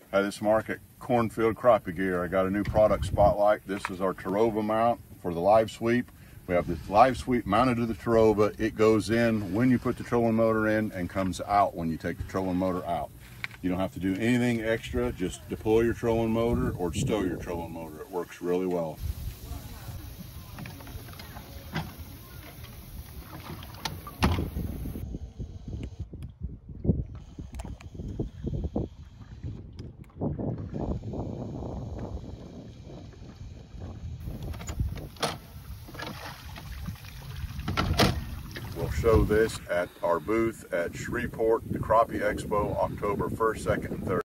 Hi, this is Mark at Cornfield Crappie Gear. I got a new product spotlight. This is our Terrova mount for the LiveSweep. We have the LiveSweep mounted to the Terrova. It goes in when you put the trolling motor in and comes out when you take the trolling motor out. You don't have to do anything extra. Just deploy your trolling motor or stow your trolling motor. It works really well. We'll show this at our booth at Shreveport, the Crappie Expo, October 1st, 2nd, and 3rd.